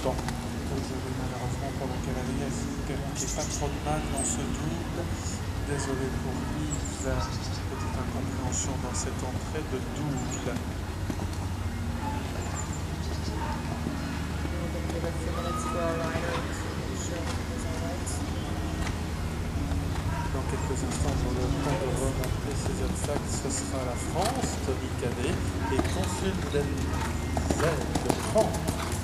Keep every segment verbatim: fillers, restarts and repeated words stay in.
Bon, désolé malheureusement pour le cavalier, espérons qu'il n'y ait pas trop de mal dans ce double. Désolé pour Yves, petite incompréhension dans cette entrée de double. Dans quelques instants, on aura le temps de remonter ces obstacles. Ce sera la France, Tony Cadet et Consul Denzel de France.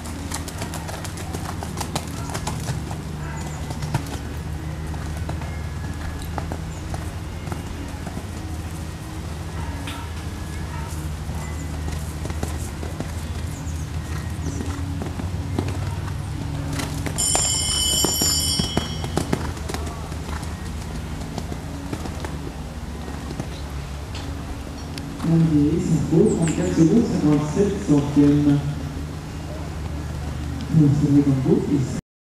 André Sarko, trente-quatre secondes, cinquante-sept centièmes. Pour ce